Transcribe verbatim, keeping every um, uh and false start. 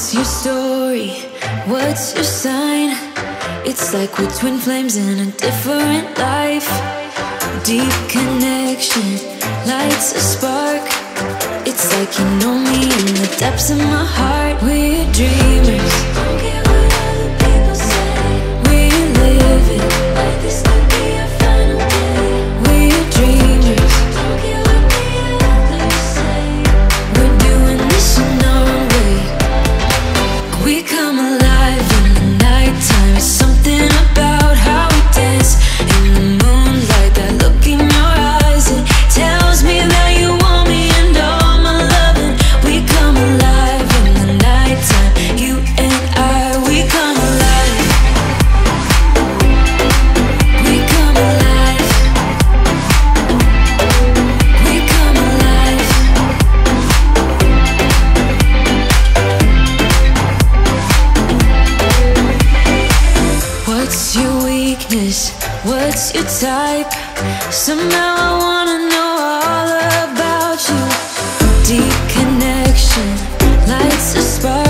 What's your story? What's your sign? It's like we're twin flames in a different life. Deep connection lights a spark. It's like you know me in the depths of my heart. We're dreamers, don't care what other people say. We live it like this could be our final day. We're dreamers, don't care what the others say. We're doing this in our way. We come alive in the nighttime. It's something about how we dance in the moonlight. That look in your eyes, it tells me that you want me and all my loving. We come alive in the nighttime. You and I, we come alive. We come alive. We come alive. What's your weakness? What's your type? Somehow I wanna know all about you. Deep connection lights a spark.